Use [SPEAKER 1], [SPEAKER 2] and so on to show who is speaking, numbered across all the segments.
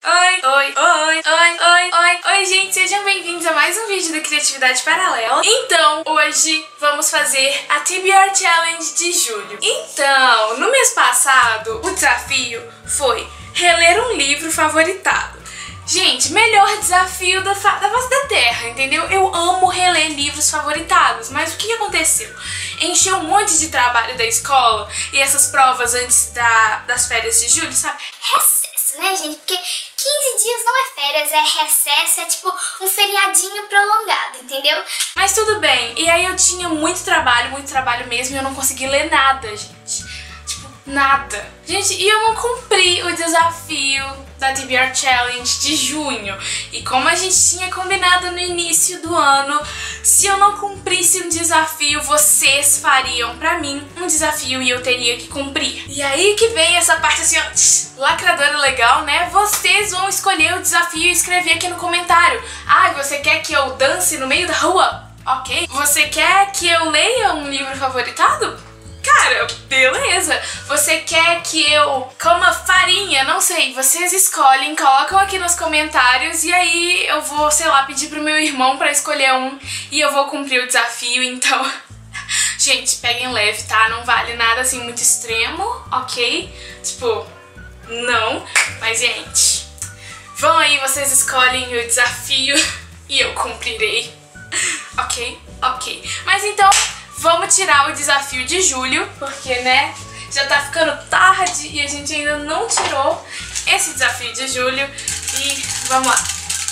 [SPEAKER 1] Oi, gente, sejam bem-vindos a mais um vídeo da Criatividade Paralela. Então, hoje vamos fazer a TBR Challenge de julho. Então, no mês passado, o desafio foi reler um livro favoritado. Gente, melhor desafio da face da Terra, entendeu? Eu amo reler livros favoritados, mas o que aconteceu? Encheu um monte de trabalho da escola e essas provas antes das férias de julho, sabe?
[SPEAKER 2] Recesso, né, gente? Porque 15 dias não é férias, é recesso, é tipo um feriadinho prolongado, entendeu?
[SPEAKER 1] Mas tudo bem, e aí eu tinha muito trabalho mesmo, e eu não consegui ler nada, gente. Tipo, nada. Gente, e eu não cumpri o desafio da TBR Challenge de junho. E como a gente tinha combinado no início do ano, se eu não cumprisse um desafio, vocês fariam pra mim um desafio e eu teria que cumprir. E aí que vem essa parte assim, ó, lacradora legal, né? Vocês vão escolher o desafio e escrever aqui no comentário. Ah, você quer que eu dance no meio da rua? Ok. Você quer que eu leia um livro favoritado? Cara, beleza. Você quer que eu coma farinha? Não sei, vocês escolhem, colocam aqui nos comentários e aí eu vou, sei lá, pedir pro meu irmão pra escolher um e eu vou cumprir o desafio, então... Gente, peguem leve, tá? Não vale nada assim muito extremo, ok? Tipo, não. Mas, gente, vão aí, vocês escolhem o desafio e eu cumprirei, ok? Ok. Mas então... vamos tirar o desafio de julho, porque, né, já tá ficando tarde e a gente ainda não tirou esse desafio de julho. E vamos lá.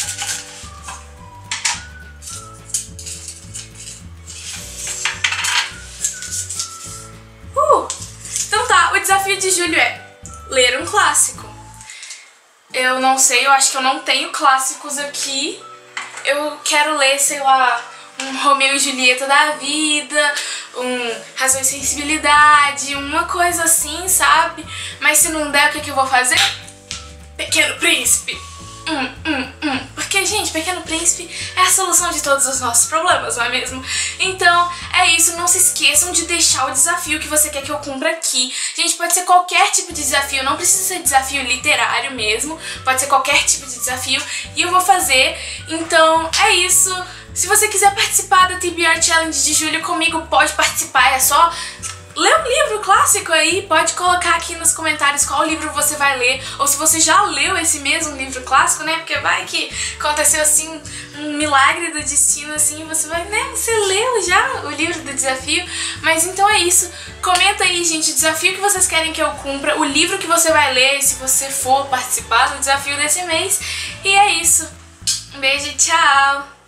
[SPEAKER 1] Então tá, o desafio de julho é ler um clássico. Eu não sei, eu acho que eu não tenho clássicos aqui. Eu quero ler, sei lá... um Romeu e Julieta da vida, um Razão e Sensibilidade, uma coisa assim, sabe? Mas se não der, o que eu vou fazer? Pequeno Príncipe! Porque, gente, Pequeno Príncipe é a solução de todos os nossos problemas, não é mesmo? Então, é isso, não se esqueçam de deixar o desafio que você quer que eu cumpra aqui. Gente, pode ser qualquer tipo de desafio, não precisa ser desafio literário mesmo, pode ser qualquer tipo de desafio e eu vou fazer. Então, é isso. Se você quiser participar da TBR Challenge de julho comigo, pode participar, é só ler um livro clássico aí, pode colocar aqui nos comentários qual livro você vai ler, ou se você já leu esse mesmo livro clássico, né, porque vai que aconteceu assim, um milagre do destino, assim, você vai, né, você leu já o livro do desafio, mas então é isso, comenta aí, gente, o desafio que vocês querem que eu cumpra, o livro que você vai ler, se você for participar do desafio desse mês, e é isso, um beijo e tchau!